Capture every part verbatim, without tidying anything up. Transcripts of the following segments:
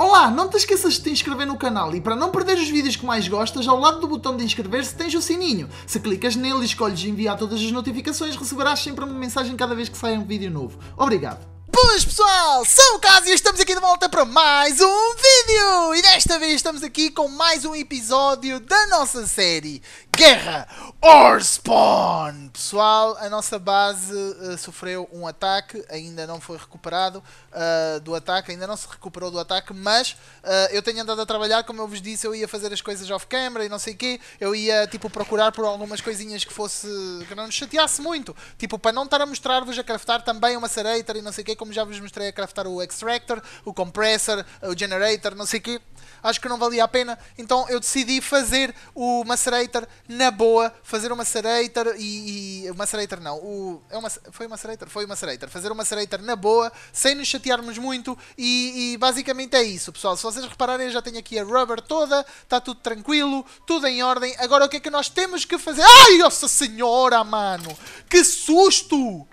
Olá, não te esqueças de te inscrever no canal e para não perder os vídeos que mais gostas, ao lado do botão de inscrever-se tens o sininho. Se clicas nele e escolhes enviar todas as notificações, receberás sempre uma mensagem cada vez que sair um vídeo novo. Obrigado. Boas pessoal, sou o Caso e estamos aqui de volta para mais um vídeo! E desta vez estamos aqui com mais um episódio da nossa série Guerra Orspawn! Pessoal, a nossa base uh, sofreu um ataque, ainda não foi recuperado uh, do ataque, ainda não se recuperou do ataque, mas uh, eu tenho andado a trabalhar, como eu vos disse, eu ia fazer as coisas off-camera e não sei o quê, eu ia tipo procurar por algumas coisinhas que fosse, que não nos chateasse muito, tipo para não estar a mostrar-vos a craftar também uma Macerator e não sei o quê, como já vos mostrei a craftar o Extractor, o Compressor, o Generator, não sei o quê. Acho que não valia a pena, então eu decidi fazer o Macerator na boa, fazer o Macerator e, e o Macerator não, o, é uma, foi o Macerator? Foi o Macerator, fazer o Macerator na boa, sem nos chatearmos muito e, e basicamente é isso, pessoal. Se vocês repararem, eu já tenho aqui a rubber toda, está tudo tranquilo, tudo em ordem. Agora o que é que nós temos que fazer? Ai, nossa senhora, mano, que susto!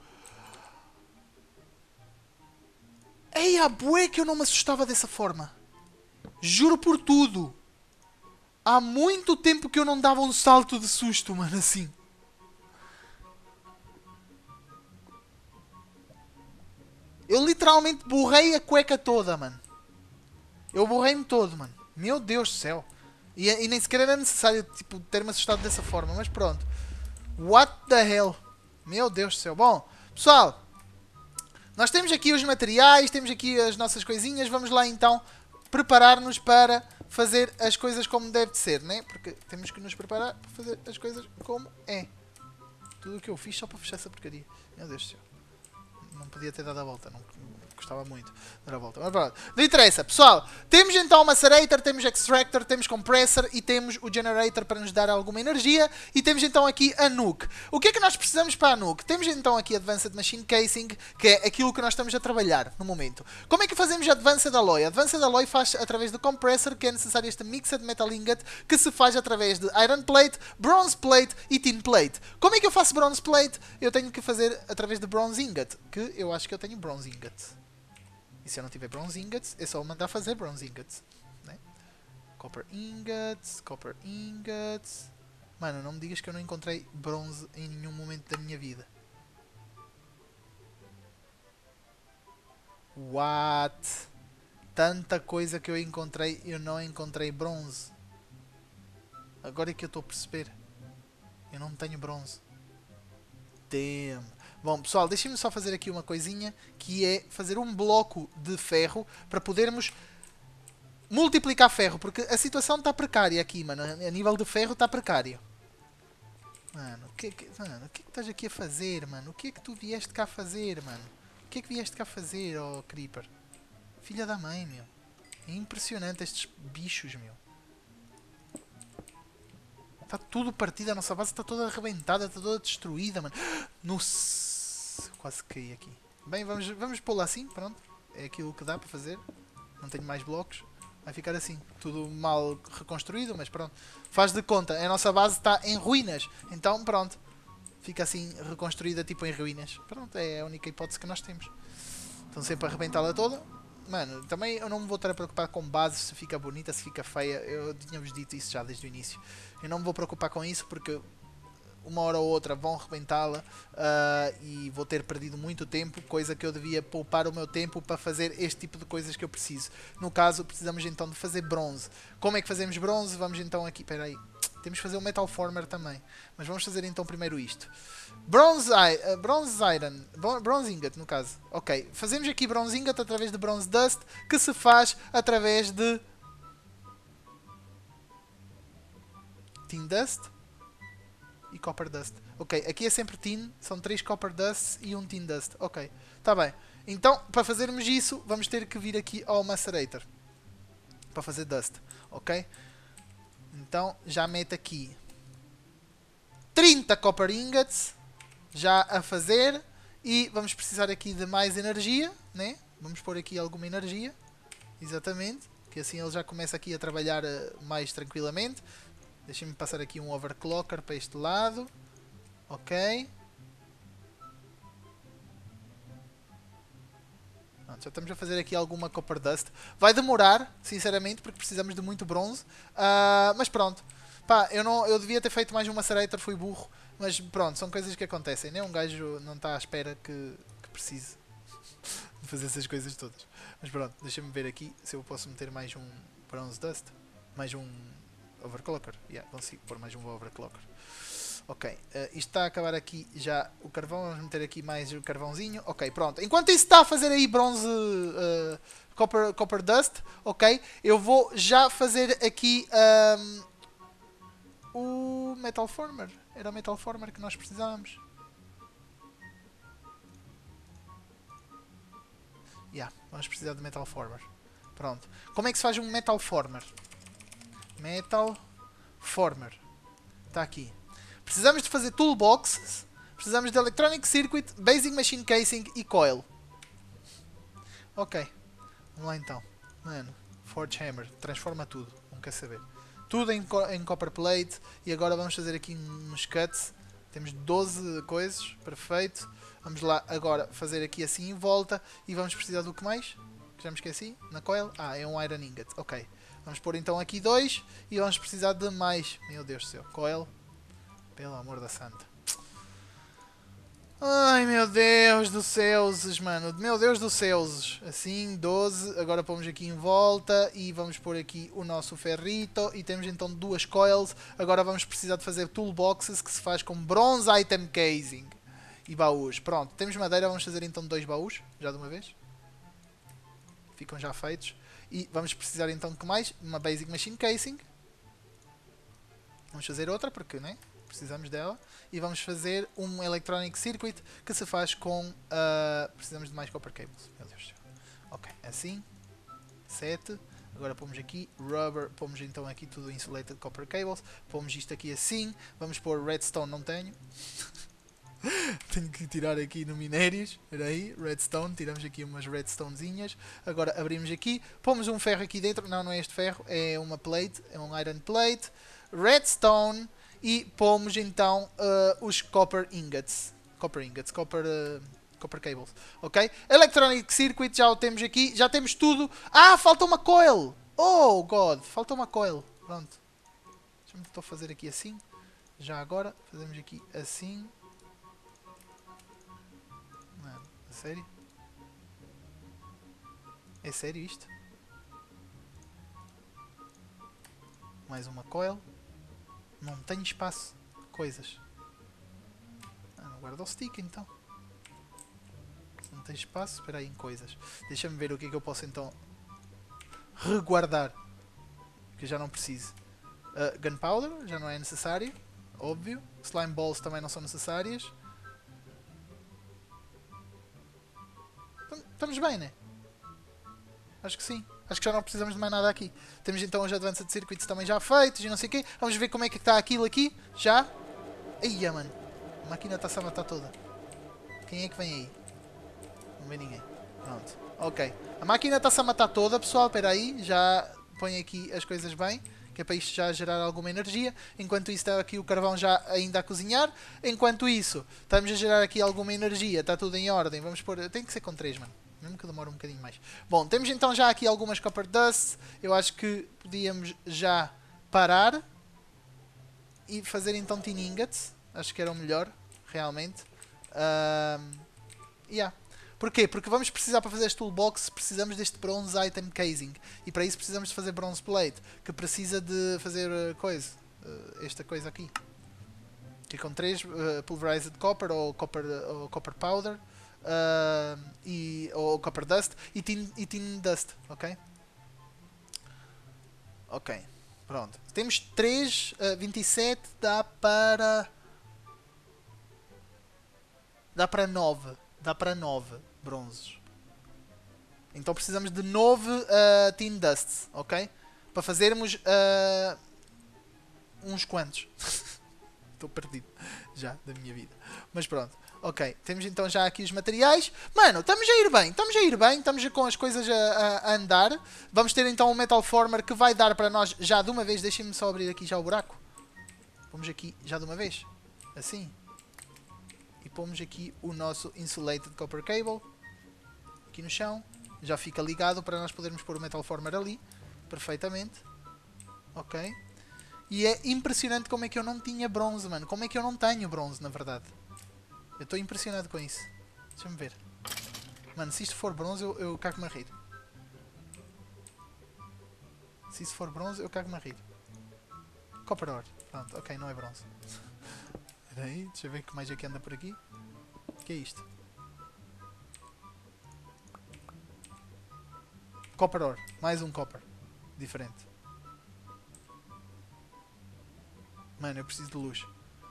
Ei, a bué que eu não me assustava dessa forma. Juro por tudo. Há muito tempo que eu não dava um salto de susto, mano, assim. Eu literalmente borrei a cueca toda, mano. Eu borrei-me todo, mano. Meu Deus do céu. E, e nem sequer era necessário, tipo, ter-me assustado dessa forma, mas pronto. What the hell? Meu Deus do céu. Bom, pessoal, nós temos aqui os materiais, temos aqui as nossas coisinhas. Vamos lá então preparar-nos para fazer as coisas como deve de ser, né? Porque temos que nos preparar para fazer as coisas como é. Tudo o que eu fiz só para fechar essa porcaria. Meu Deus do céu. Não podia ter dado a volta, não gostava muito de dar a volta. Mas pronto, não interessa. Pessoal, temos então o Macerator, temos Extractor, temos Compressor e temos o Generator para nos dar alguma energia. E temos então aqui a Nuke. O que é que nós precisamos para a Nuke? Temos então aqui Advanced Machine Casing, que é aquilo que nós estamos a trabalhar no momento. Como é que fazemos Advanced Alloy? Advanced Alloy faz através do Compressor, que é necessário este Mixed Metal Ingot, que se faz através de Iron Plate, Bronze Plate e Tin Plate. Como é que eu faço Bronze Plate? Eu tenho que fazer através de Bronze Ingot, que eu acho que eu tenho Bronze Ingot. E se eu não tiver Bronze Ingots, é só mandar fazer Bronze Ingots, né? Copper Ingots, Copper Ingots. Mano, não me digas que eu não encontrei bronze em nenhum momento da minha vida. What? Tanta coisa que eu encontrei, eu não encontrei bronze. Agora é que eu estou a perceber. Eu não tenho bronze. Damn. Bom, pessoal, deixem-me só fazer aqui uma coisinha, que é fazer um bloco de ferro para podermos multiplicar ferro, porque a situação está precária aqui, mano. A nível de ferro está precário. Mano, o que, que, mano, o que é que estás aqui a fazer, mano? O que é que tu vieste cá fazer, mano? O que é que vieste cá fazer, oh Creeper? Filha da mãe, meu. É impressionante estes bichos, meu. Está tudo partido, a nossa base está toda arrebentada, está toda destruída, mano. Nossa, quase caí aqui. Bem, vamos, vamos pô-la assim, pronto. É aquilo que dá para fazer. Não tenho mais blocos. Vai ficar assim, tudo mal reconstruído, mas pronto. Faz de conta, a nossa base está em ruínas. Então, pronto. Fica assim, reconstruída tipo em ruínas. Pronto, é a única hipótese que nós temos. Estão sempre a arrebentá-la toda. Mano, também eu não me vou estar a preocupar com base, se fica bonita, se fica feia. Eu tinha-vos dito isso já desde o início. Eu não me vou preocupar com isso porque uma hora ou outra vão rebentá-la uh, e vou ter perdido muito tempo, coisa que eu devia poupar o meu tempo para fazer este tipo de coisas que eu preciso. No caso, precisamos então de fazer bronze. Como é que fazemos bronze? Vamos então aqui, espera aí. Temos que fazer o Metal Former também. Mas vamos fazer então primeiro isto. Bronze, uh, bronze Iron. Bronze Ingot, no caso. Ok. Fazemos aqui Bronze Ingot através de Bronze Dust, que se faz através de Tin Dust e Copper Dust. Ok. Aqui é sempre Tin. São três Copper Dust e um Tin Dust. Ok. Está bem. Então, para fazermos isso, vamos ter que vir aqui ao Macerator. Para fazer Dust. Ok? Então, já mete aqui trinta Copper Ingots já a fazer e vamos precisar aqui de mais energia, né? Vamos pôr aqui alguma energia, exatamente, que assim ele já começa aqui a trabalhar uh, mais tranquilamente. Deixem-me passar aqui um overclocker para este lado, ok. Pronto, já estamos a fazer aqui alguma copper dust. Vai demorar, sinceramente, porque precisamos de muito bronze. Uh, mas pronto. Pá, eu, não, eu devia ter feito mais um macerator, fui burro. Mas pronto, são coisas que acontecem. Nem um gajo não está à espera que, que precise de fazer essas coisas todas. Mas pronto, deixa-me ver aqui se eu posso meter mais um bronze dust. Mais um overclocker. Yeah, consigo pôr mais um overclocker. Ok, uh, isto está a acabar aqui já o carvão. Vamos meter aqui mais o carvãozinho. Ok, pronto. Enquanto isso está a fazer aí bronze uh, copper, copper dust, ok, eu vou já fazer aqui um, o metal former. Era o metal former que nós precisávamos. Yeah, vamos precisar de metal former. Pronto. Como é que se faz um metal former? Metal former. Está aqui. Precisamos de fazer toolboxes. Precisamos de electronic circuit, basic machine casing e coil. Ok. Vamos lá então. Mano, forge hammer. Transforma tudo. Não quer saber. Tudo em, co em copper plate. E agora vamos fazer aqui uns cuts. Temos doze coisas. Perfeito. Vamos lá agora fazer aqui assim em volta. E vamos precisar do que mais? Que já me esqueci. Na coil. Ah, é um iron ingot. Ok. Vamos pôr então aqui dois. E vamos precisar de mais. Meu Deus do céu. Coil. Pelo amor da santa. Ai, meu Deus do céu, mano. Meu Deus do céu. Assim, doze. Agora pomos aqui em volta. E vamos pôr aqui o nosso ferrito. E temos então duas coils. Agora vamos precisar de fazer toolboxes que se faz com bronze item casing. E baús. Pronto, temos madeira. Vamos fazer então dois baús. Já de uma vez. Ficam já feitos. E vamos precisar então de que mais? Uma basic machine casing. Vamos fazer outra porque, né? Precisamos dela. E vamos fazer um electronic circuit que se faz com... Uh, precisamos de mais copper cables. Meu Deus do céu. Ok, assim. sete. Agora pomos aqui rubber. Pomos então aqui tudo insulated copper cables. Pomos isto aqui assim. Vamos pôr redstone. Não tenho. Tenho que tirar aqui no minérios. Espera aí. Redstone. Tiramos aqui umas redstonezinhas. Agora abrimos aqui. Pomos um ferro aqui dentro. Não, não é este ferro. É uma plate. É um iron plate. Redstone. E pomos então uh, os copper ingots. Copper ingots, copper, uh, copper cables. Ok? Electronic circuit, já o temos aqui. Já temos tudo. Ah, falta uma coil! Oh, God! Falta uma coil. Pronto. Deixa-me então fazer aqui assim. Já agora, fazemos aqui assim. Mano, a sério? É sério isto? Mais uma coil. Não tenho espaço. Coisas. Ah, não guarda o stick então. Não tem espaço. Espera aí em coisas. Deixa-me ver o que é que eu posso então reguardar. Que eu já não preciso. Uh, gunpowder já não é necessário. Óbvio. Slime balls também não são necessárias. Estamos bem, né? Acho que sim. Acho que já não precisamos de mais nada aqui. Temos então os Advanced Circuits também já feitos e não sei o quê. Vamos ver como é que está aquilo aqui. Já. Eia, mano. A máquina está-se a matar toda. Quem é que vem aí? Não vem ninguém. Pronto. Ok. A máquina está-se a matar toda, pessoal. Espera aí. Já põe aqui as coisas bem. Que é para isto já gerar alguma energia. Enquanto isso está aqui o carvão já ainda a cozinhar. Enquanto isso, estamos a gerar aqui alguma energia. Está tudo em ordem. Vamos pôr... Tem que ser com três, mano. Mesmo que demore um bocadinho mais. Bom, temos então já aqui algumas copper dust. Eu acho que podíamos já parar. E fazer então tin ingots. Acho que era o melhor, realmente. Um, yeah. Porquê? Porque vamos precisar para fazer este toolbox, precisamos deste bronze item casing. E para isso precisamos de fazer bronze plate. Que precisa de fazer uh, coisa. Uh, esta coisa aqui. Que com três uh, pulverized copper ou copper, uh, ou copper powder. Uh, e, ou copper dust e tin, e tin dust, ok? Ok, pronto. Temos três, uh, vinte e sete, dá para... Dá para nove. Dá para nove bronzes. Então precisamos de nove uh, tin dusts, ok? Para fazermos uh, uns quantos. Estou perdido já da minha vida. Mas pronto. Ok, temos então já aqui os materiais. Mano, estamos a ir bem, estamos a ir bem, estamos com as coisas a, a, a andar. Vamos ter então um metal former que vai dar para nós já de uma vez. Deixem-me só abrir aqui já o buraco. Vamos aqui já de uma vez. Assim. E pomos aqui o nosso insulated copper cable. Aqui no chão. Já fica ligado para nós podermos pôr o Metal Former ali. Perfeitamente. Ok. E é impressionante como é que eu não tinha bronze, mano. Como é que eu não tenho bronze, na verdade. Eu estou impressionado com isso. Deixa-me ver. Mano, se isto for bronze, eu, eu cago-me a rir. Se isso for bronze, eu cago-me a rir. Copper ore. Pronto, ok, não é bronze. Espera aí, deixa eu ver o que mais é que anda por aqui. O que é isto? Copper ore. Mais um copper. Diferente. Mano, eu preciso de luz.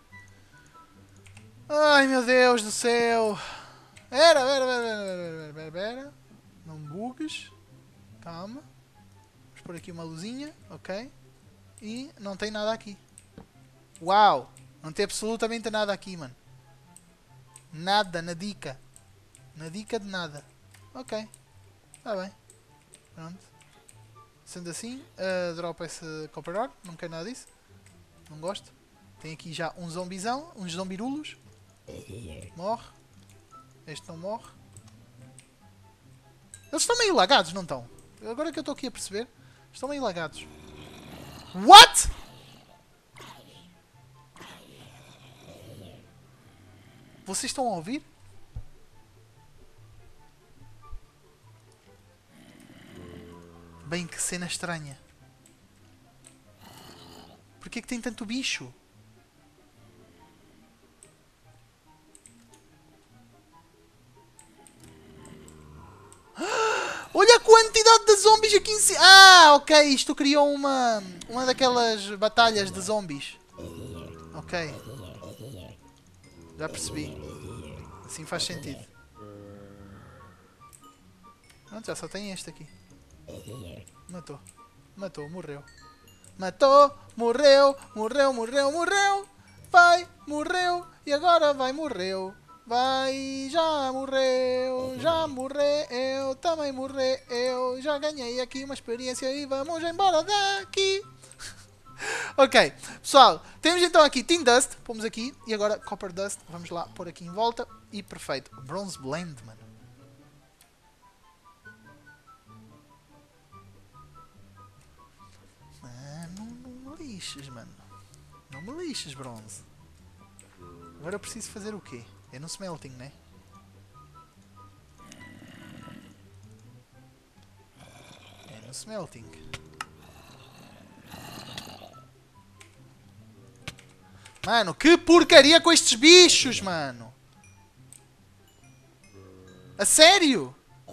Ai, meu Deus do céu. Era, era, era, era, era, era. Não bugues. Calma. Vamos pôr aqui uma luzinha. Ok. E não tem nada aqui. Uau. Não tem absolutamente nada aqui, mano. Nada, na dica. Na dica de nada. Ok. Está bem. Pronto. Sendo assim, uh, dropa esse copper ore. Não quero nada disso. Não gosto. Tem aqui já um zombizão. Uns zombirulos. Morre. Este não morre. Eles estão meio lagados, não estão? Agora que eu estou aqui a perceber. Estão meio lagados. What? Vocês estão a ouvir? Bem, que cena estranha. Porquê que tem tanto bicho? Olha a quantidade de zombies aqui em cima. Ah, ok. Isto criou uma, uma daquelas batalhas de zombies. Ok. Já percebi. Assim faz sentido. Pronto, já só tem este aqui. Matou. Matou, morreu. Matou, morreu, morreu, morreu, morreu. Vai, morreu. E agora vai, morreu. Vai, já morreu, já morreu, também morreu. Já ganhei aqui uma experiência e vamos embora daqui. Ok, pessoal, temos então aqui Tin Dust, pomos aqui, e agora Copper Dust, vamos lá pôr aqui em volta, e perfeito. Bronze Blend, mano. Mano, não me lixes, mano. Não me lixes, bronze. Agora eu preciso fazer o quê? É no smelting, né? É no smelting. Mano, que porcaria com estes bichos, mano. A sério?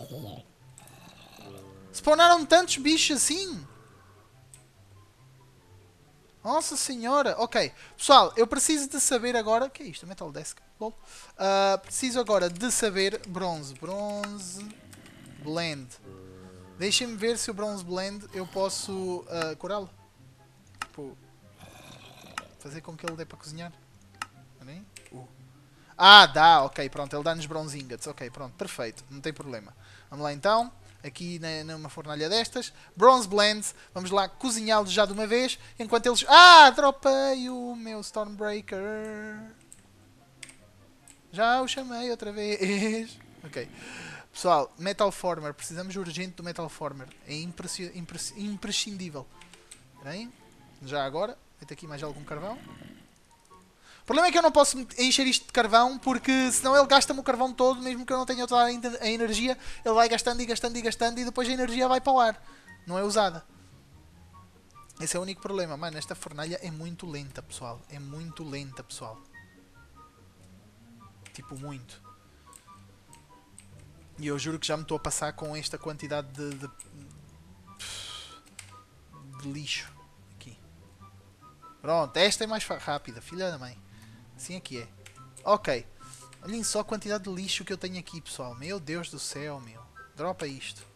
Spawnaram tantos bichos assim? Nossa senhora. Ok. Pessoal, eu preciso de saber agora... O que é isto? Metal Desk. Uh, preciso agora de saber... Bronze. Bronze... Blend. Deixem-me ver se o Bronze Blend eu posso uh, curá-lo. Tipo... Fazer com que ele dê para cozinhar. Uh. Ah, dá. Ok, pronto. Ele dá-nos bronze ingots. Ok, pronto. Perfeito. Não tem problema. Vamos lá então. Aqui na, numa fornalha destas. Bronze Blends. Vamos lá cozinhá-los já de uma vez. Enquanto eles... Ah, dropei o meu Stormbreaker. Já o chamei outra vez. Ok. Pessoal, Metal Former. Precisamos urgente do Metal Former. É impresci... Impresci... imprescindível. Espera aí. Já agora. Meto aqui mais algum carvão. O problema é que eu não posso encher isto de carvão, porque senão ele gasta-me o carvão todo, mesmo que eu não tenha toda a energia, ele vai gastando e gastando e gastando e depois a energia vai para o ar. Não é usada. Esse é o único problema. Mano, esta fornalha é muito lenta, pessoal. É muito lenta, pessoal. Tipo, muito. E eu juro que já me estou a passar com esta quantidade de... de, de lixo. Aqui. Pronto, esta é mais rápida, filha da mãe. Assim é que é. Ok. Olhem só a quantidade de lixo que eu tenho aqui, pessoal. Meu Deus do céu, meu. Dropa isto.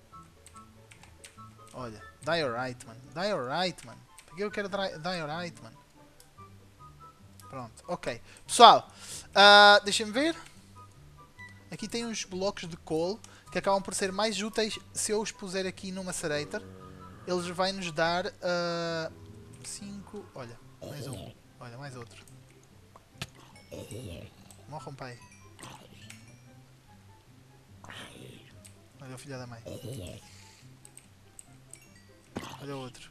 Olha. Diorite, mano. Diorite, mano. Porque eu quero Diorite, mano. Pronto. Ok. Pessoal. Uh, Deixem-me ver. Aqui tem uns blocos de coal que acabam por ser mais úteis se eu os puser aqui numa Macerator. Eles vão nos dar... cinco... Uh, olha. Mais um. Olha, mais outro. Morram, pai. Olha o filho da mãe. Olha o outro.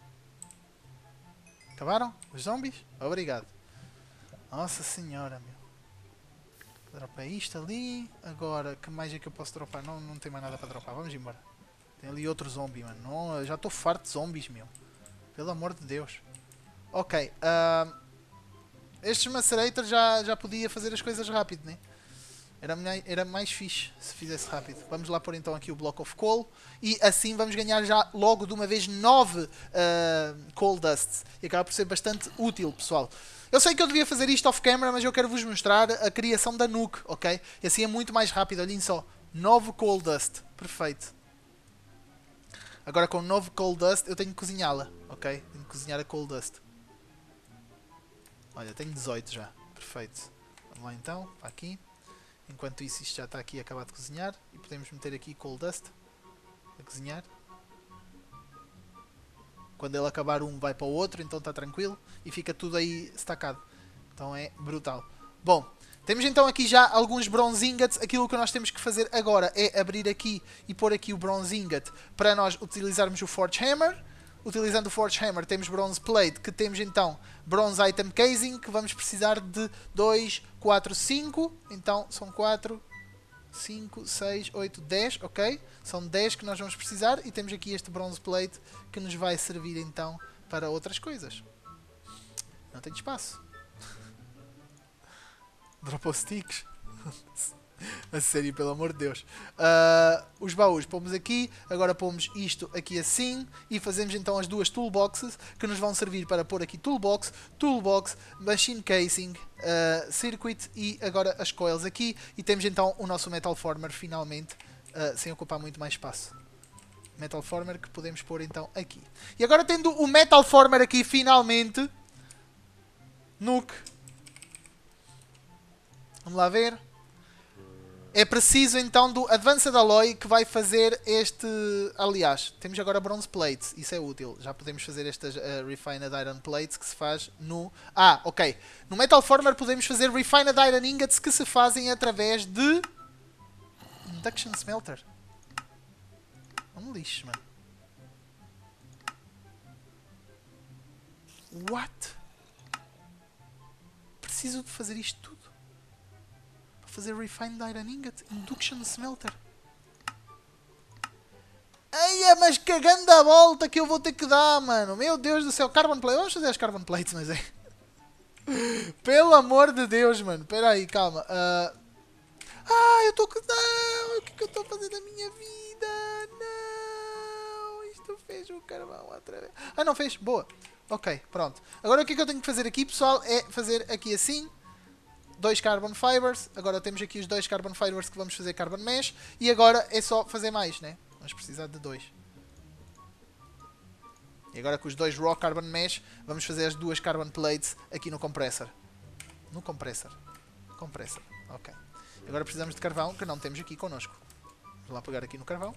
Acabaram? Os zombies? Obrigado. Nossa senhora, meu. Dropa isto ali. Agora, que mais é que eu posso dropar? Não, não tem mais nada para dropar. Vamos embora. Tem ali outro zombie, mano. Não, eu já estou farto de zombies, meu. Pelo amor de Deus. Ok. Uh, estes macerators já, já podia fazer as coisas rápido, né? Era, era mais fixe se fizesse rápido. Vamos lá pôr então aqui o Block of Coal. E assim vamos ganhar já logo de uma vez nove uh, Coal Dusts. E acaba por ser bastante útil, pessoal. Eu sei que eu devia fazer isto off camera, mas eu quero vos mostrar a criação da nuke, ok? E assim é muito mais rápido. Olhem só. nove Coal Dust. Perfeito. Agora com nove Coal Dust eu tenho que cozinhá-la, ok? Tenho que cozinhar a Coal Dust. Olha, tenho dezoito já. Perfeito. Vamos lá então. Aqui. Enquanto isso, isto já está aqui acabado de cozinhar. E podemos meter aqui Coal Dust a cozinhar. Quando ele acabar um, vai para o outro, então está tranquilo. E fica tudo aí stacado. Então é brutal. Bom, temos então aqui já alguns Bronze Ingots. Aquilo que nós temos que fazer agora é abrir aqui e pôr aqui o Bronze Ingot para nós utilizarmos o Forge Hammer. Utilizando o Forge Hammer temos Bronze Plate, que temos então Bronze Item Casing, que vamos precisar de dois, quatro, cinco. Então são quatro, cinco, seis, oito, dez, ok? São dez que nós vamos precisar e temos aqui este Bronze Plate que nos vai servir então para outras coisas. Não tenho espaço. Dropou sticks. A sério, pelo amor de Deus. Uh, os baús pomos aqui. Agora pomos isto aqui assim. E fazemos então as duas toolboxes que nos vão servir para pôr aqui toolbox, toolbox, machine casing, uh, circuit e agora as coils aqui. E temos então o nosso metal former finalmente, uh, sem ocupar muito mais espaço. Metal former que podemos pôr então aqui. E agora tendo o metal former aqui finalmente. Nuke. Vamos lá ver. É preciso então do Advanced Alloy que vai fazer este... Aliás, temos agora Bronze Plates. Isso é útil. Já podemos fazer estas uh, Refined Iron Plates que se faz no... Ah, ok. No Metal Former podemos fazer Refined Iron Ingots que se fazem através de... Induction Smelter. É um lixo, mano. What? Preciso de fazer isto tudo? Fazer Refined Iron Ingot, Induction Smelter. Eia, mas cagando a volta que eu vou ter que dar, mano. Meu Deus do céu, Carbon Plate. Vamos fazer as Carbon Plates, mas é... Pelo amor de Deus, mano. Espera aí, calma. Uh... Ah, eu estou... Não, o que, que eu estou a fazer da minha vida? Não, isto fez o carvão outra vez. Ah, não fez? Boa. Ok, pronto. Agora o que é que eu tenho que fazer aqui, pessoal, é fazer aqui assim... Dois Carbon Fibers, agora temos aqui os dois Carbon Fibers que vamos fazer Carbon Mesh e agora é só fazer mais, né? Vamos precisar de dois. E agora com os dois Raw Carbon Mesh vamos fazer as duas Carbon Plates aqui no Compressor. No Compressor. Compressor, ok. Agora precisamos de carvão que não temos aqui connosco. Vamos lá pegar aqui no carvão.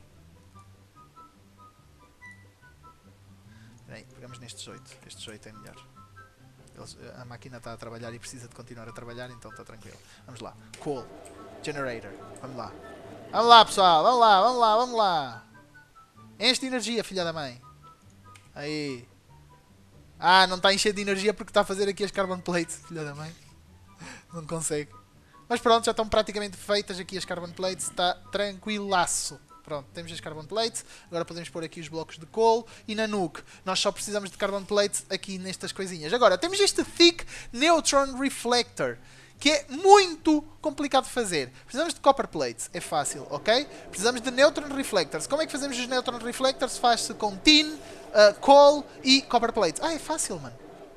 Bem, pegamos nestes oito. Estes oito é melhor. Eles, a máquina está a trabalhar e precisa de continuar a trabalhar, então está tranquilo. Vamos lá. Coal. Generator. Vamos lá. Vamos lá, pessoal. Vamos lá, vamos lá, vamos lá. Enche de energia, filha da mãe. Aí. Ah, não está a encher de energia porque está a fazer aqui as Carbon Plates, filha da mãe. Não consegue. Mas pronto, já estão praticamente feitas aqui as Carbon Plates. Está tranquilaço. Pronto, temos as Carbon Plates. Agora podemos pôr aqui os blocos de coal. E na nuke, nós só precisamos de Carbon Plates aqui nestas coisinhas. Agora, temos este Thick Neutron Reflector, que é muito complicado de fazer. Precisamos de Copper Plates, é fácil, ok? Precisamos de Neutron Reflectors. Como é que fazemos os Neutron Reflectors? Faz-se com Tin, uh, Coal e Copper Plates. Ah, é fácil, mano.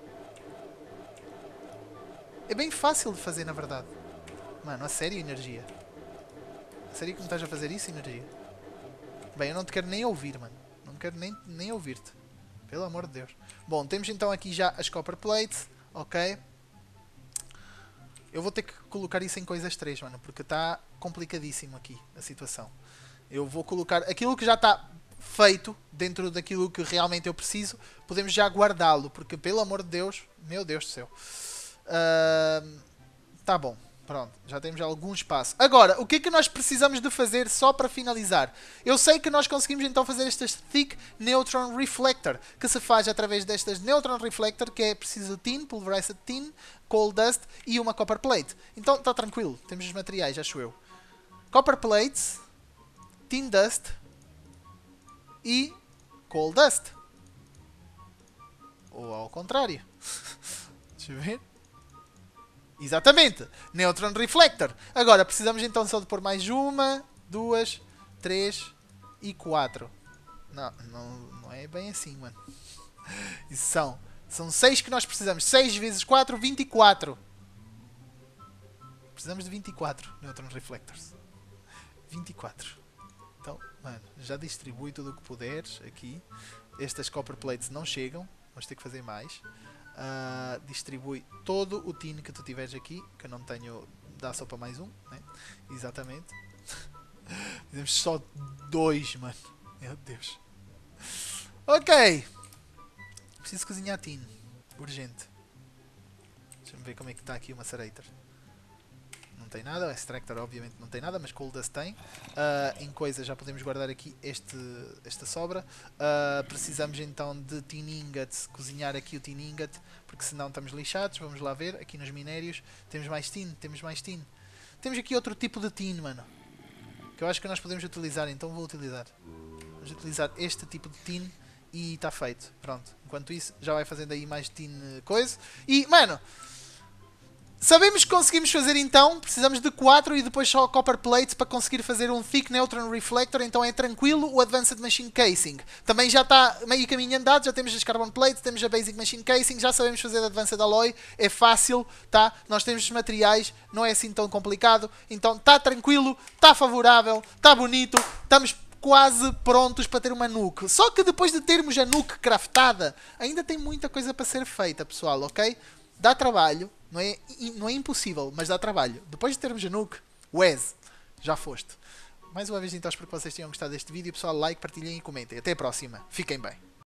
É bem fácil de fazer, na verdade. Mano, a sério, energia. A sério que me estás a fazer isso, energia? Bem, eu não te quero nem ouvir, mano. Não quero nem, nem ouvir-te. Pelo amor de Deus. Bom, temos então aqui já as Copper Plates. Ok. Eu vou ter que colocar isso em coisas três, mano. Porque está complicadíssimo aqui a situação. Eu vou colocar aquilo que já está feito dentro daquilo que realmente eu preciso. Podemos já guardá-lo. Porque, pelo amor de Deus... Meu Deus do céu. Uh, tá bom. Pronto, já temos algum espaço. Agora, o que é que nós precisamos de fazer só para finalizar? Eu sei que nós conseguimos então fazer estas Thick Neutron Reflector, que se faz através destas Neutron Reflector, que é preciso tin, Pulverized Tin, Coal Dust e uma Copper Plate. Então está tranquilo, temos os materiais, acho eu. Copper Plates, Tin Dust e Coal Dust. Ou ao contrário. Deixa eu ver. Exatamente, Neutron Reflector. Agora precisamos então só de pôr mais uma, duas, três e quatro. Não, não, não é bem assim, mano. Isso são, são seis que nós precisamos. seis vezes quatro, vinte e quatro. Precisamos de vinte e quatro Neutron Reflectors. vinte e quatro. Então, mano, já distribui tudo o que puderes aqui. Estas Copper Plates não chegam. Vamos ter que fazer mais. Uh, distribui todo o tin que tu tiveres aqui, que eu não tenho, dá só para mais um, né? Exatamente. Temos só dois, mano. Meu Deus. Ok. Preciso cozinhar tin. Urgente. Deixa-me ver como é que está aqui o Macerator. Não tem nada, o Extractor obviamente não tem nada, mas Coal Dust tem. Uh, em coisa já podemos guardar aqui este, esta sobra. Uh, precisamos então de Tin Ingot, cozinhar aqui o Tin Ingot, porque senão estamos lixados. Vamos lá ver, aqui nos minérios. Temos mais tin, temos mais tin. Temos aqui outro tipo de tin, mano, que eu acho que nós podemos utilizar, então vou utilizar. Vamos utilizar este tipo de tin e está feito. Pronto, enquanto isso já vai fazendo aí mais tin coisa. E, mano... Sabemos que conseguimos fazer então, precisamos de quatro e depois só Copper Plates para conseguir fazer um Thick Neutron Reflector, então é tranquilo. O Advanced Machine Casing também já está meio caminho andado, já temos as Carbon Plates, temos a Basic Machine Casing, já sabemos fazer Advanced Alloy, é fácil, tá? Nós temos os materiais, não é assim tão complicado, então está tranquilo, está favorável, está bonito, estamos quase prontos para ter uma nuke. Só que depois de termos a nuke craftada, ainda tem muita coisa para ser feita, pessoal, ok? Dá trabalho. Não é, não é impossível, mas dá trabalho. Depois de termos a nuke, Wes, já foste. Mais uma vez então espero que vocês tenham gostado deste vídeo. Pessoal, like, partilhem e comentem. Até a próxima. Fiquem bem.